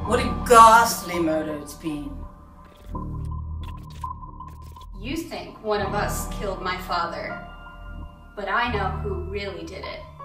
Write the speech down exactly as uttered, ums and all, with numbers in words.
What a ghastly murder it's been. You think one of us killed my father, but I know who really did it.